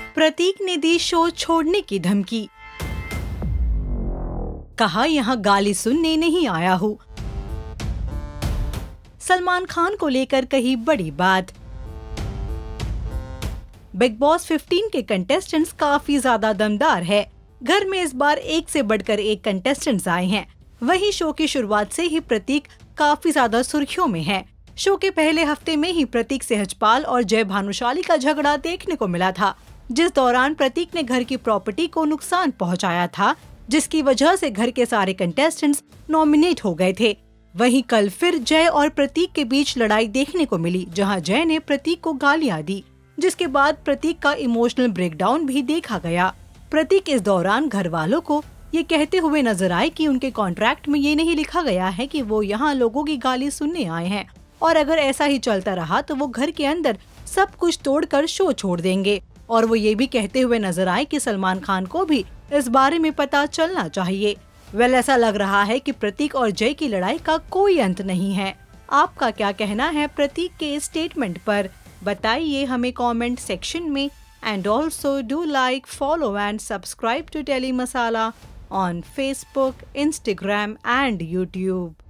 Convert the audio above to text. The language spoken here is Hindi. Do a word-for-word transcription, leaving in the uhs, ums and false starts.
प्रतीक ने दी शो छोड़ने की धमकी, कहा यहाँ गाली सुनने नहीं आया हूँ। सलमान खान को लेकर कही बड़ी बात। बिग बॉस पंद्रह के कंटेस्टेंट्स काफी ज्यादा दमदार है। घर में इस बार एक से बढ़कर एक कंटेस्टेंट्स आए हैं। वहीं शो की शुरुआत से ही प्रतीक काफी ज्यादा सुर्खियों में है। शो के पहले हफ्ते में ही प्रतीक सहजपाल और जय भानुशाली का झगड़ा देखने को मिला था, जिस दौरान प्रतीक ने घर की प्रॉपर्टी को नुकसान पहुंचाया था, जिसकी वजह से घर के सारे कंटेस्टेंट्स नॉमिनेट हो गए थे। वहीं कल फिर जय और प्रतीक के बीच लड़ाई देखने को मिली, जहां जय ने प्रतीक को गालियां दी, जिसके बाद प्रतीक का इमोशनल ब्रेकडाउन भी देखा गया। प्रतीक इस दौरान घर वालों को ये कहते हुए नजर आए कि उनके कॉन्ट्रैक्ट में ये नहीं लिखा गया है कि वो यहाँ लोगों की गाली सुनने आए हैं, और अगर ऐसा ही चलता रहा तो वो घर के अंदर सब कुछ तोड़कर शो छोड़ देंगे। और वो ये भी कहते हुए नजर आए कि सलमान खान को भी इस बारे में पता चलना चाहिए। वेल, ऐसा लग रहा है कि प्रतीक और जय की लड़ाई का कोई अंत नहीं है। आपका क्या कहना है प्रतीक के इस स्टेटमेंट पर? बताइए हमें कमेंट सेक्शन में। And also do like, follow and subscribe to Telly Masala on Facebook, Instagram and YouTube.